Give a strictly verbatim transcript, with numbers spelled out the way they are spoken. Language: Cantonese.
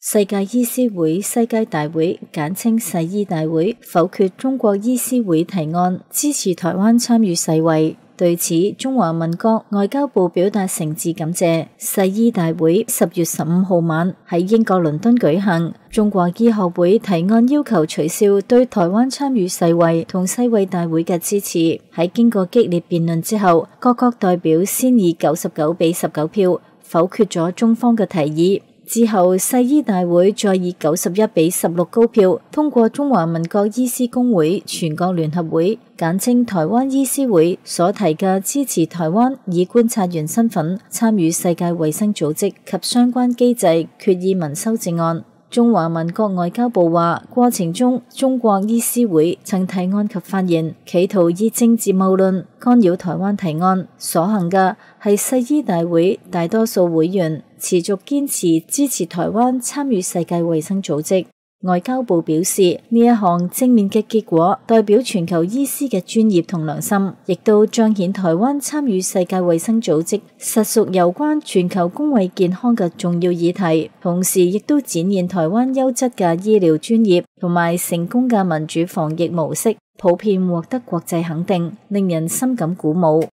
世界醫師會世界大會簡稱世醫大會否決中國醫師會提案，支持台灣參與世衛。對此，中華民國外交部表達誠摯感謝。世醫大會十月十五號晚喺英國倫敦舉行，中國醫學會提案要求取消對台灣參與世衛同世衛大會嘅支持。喺經過激烈辯論之後，各國代表先以九十九比十九票否決咗中方嘅提議。之後，世醫大會再以九十一比十六高票通過中華民國醫師公會全國聯合會簡稱台灣醫師會所提嘅支持台灣以觀察員身份參與世界衛生組織及相關機制決議文修正案。中華民國外交部話，過程中中國醫師會曾提案及發言，企圖以政治謬論干擾台灣提案，所幸嘅係世醫大會大多數會員持續堅持支持台灣參與世界衛生組織。外交部表示，呢一項正面嘅結果代表全球醫師嘅專業同良心，亦都彰顯台灣參與世界衛生組織實屬有關全球公衛健康嘅重要議題，同時亦都展現台灣優質嘅醫療專業同埋成功嘅民主防疫模式，普遍獲得國際肯定，令人深感鼓舞。